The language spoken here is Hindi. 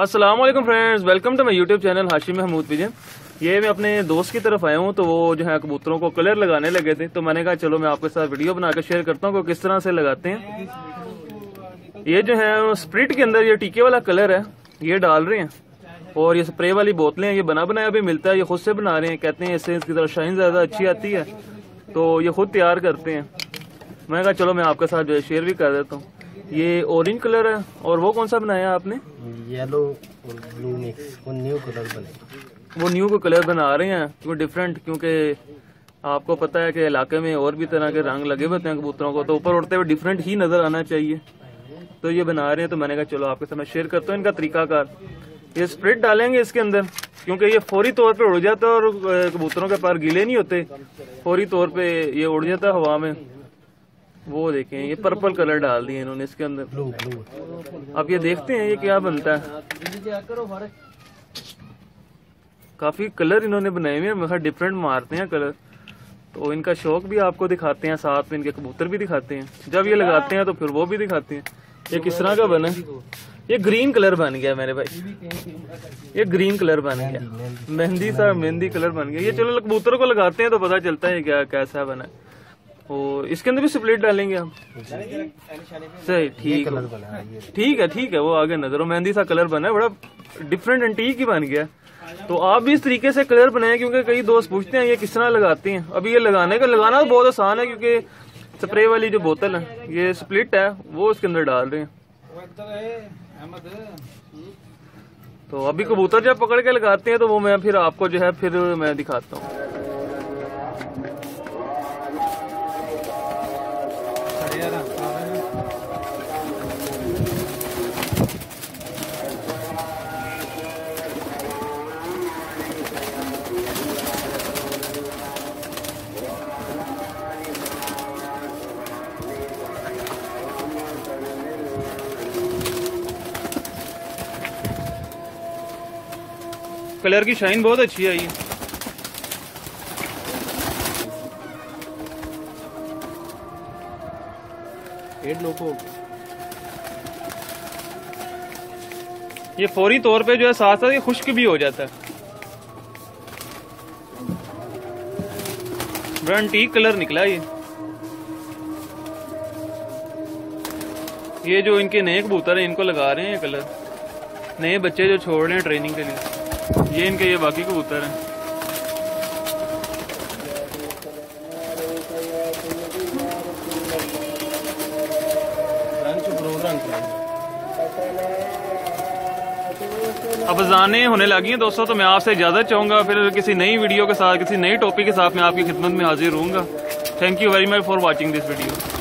अस्सलाम वालेकुम friends, welcome to my YouTube channel Hashim Mahmood vision. ये मैं अपने दोस्त की तरफ आया हूँ, तो वो जो है कबूतरों को कलर लगाने लगे थे, तो मैंने कहा चलो मैं आपके साथ वीडियो बनाकर शेयर करता हूँ कि किस तरह से लगाते हैं। ये जो है स्प्रिट के अंदर ये टीके वाला कलर है, ये डाल रहे हैं। और ये स्प्रे वाली बोतलें हैं, ये बना बनाया भी मिलता है, ये खुद से बना रहे हैं। कहते हैं इससे इसकी तरह शाइन ज्यादा अच्छी आती है, तो ये खुद तैयार करते हैं। मैंने कहा चलो मैं आपके साथ जो है शेयर भी कर देता हूँ। ये ऑरेंज कलर है, और वो कौन सा बनाया आपने? येलो और ब्लू मिक्स, वो न्यू कलर बने। वो न्यू को कलर बना रहे हैं, क्यों डिफरेंट, क्योंकि आपको पता है कि इलाके में और भी तरह के रंग लगे होते हैं कबूतरों को, तो ऊपर उड़ते हुए डिफरेंट ही नजर आना चाहिए, तो ये बना रहे हैं। तो मैंने कहा चलो आपके साथ मैं शेयर करता हूँ इनका तरीकाकार। ये स्प्रिट डालेंगे इसके अंदर, क्योंकि ये फौरी तौर पे उड़ जाता है और कबूतरों के पैर गीले नहीं होते, फौरी तौर पे ये उड़ जाता है हवा में। वो देखें, ये पर्पल कलर डाल दिए इन्होंने इसके अंदर। ब्लू। अब ये देखते हैं ये क्या बनता है। काफी कलर इन्होंने बनाए हुए हैं, मतलब डिफरेंट मारते हैं कलर, तो इनका शौक भी आपको दिखाते हैं, साथ में इनके कबूतर भी दिखाते हैं। जब ये लगाते हैं तो फिर वो भी दिखाते हैं। ये किस तरह का बना है? ये ग्रीन कलर बन गया मेरे भाई, ये ग्रीन कलर बन गया, मेहंदी कलर बन गया। ये चलो कबूतर को लगाते हैं तो पता चलता है क्या कैसा बना है। और इसके अंदर भी स्प्लिट डालेंगे हम, सही? ठीक है, वो आगे नजर, मेहंदी सा कलर बना है, बड़ा डिफरेंट एंटीक ही बन गया। तो आप भी इस तरीके से कलर बनाए, क्योंकि कई दोस्त पूछते हैं ये किस तरह लगाते हैं। अभी ये लगाना तो बहुत आसान है, क्योंकि स्प्रे वाली जो बोतल है, ये स्प्लिट है, वो इसके अंदर डाल रहे हैं। तो अभी कबूतर जब पकड़ के लगाते हैं तो वो मैं फिर आपको जो है फिर मैं दिखाता हूँ। कलर की शाइन बहुत अच्छी आई है। ये फौरी तौर पे जो है साथ साथ ये खुश्क भी हो जाता है। बड़ा एंटीक कलर निकला ये जो इनके नए कबूतर हैं इनको लगा रहे हैं ये कलर, नए बच्चे जो छोड़ रहे हैं ट्रेनिंग के लिए। ये इनके ये बाकी कबूतर हैं। अब अज़ानें होने लगी हैं दोस्तों, तो मैं आपसे इजाजत चाहूंगा। फिर किसी नई वीडियो के साथ, किसी नई टॉपिक के साथ मैं आपकी खिदमत में हाजिर रहूंगा। Thank you very much for watching this video.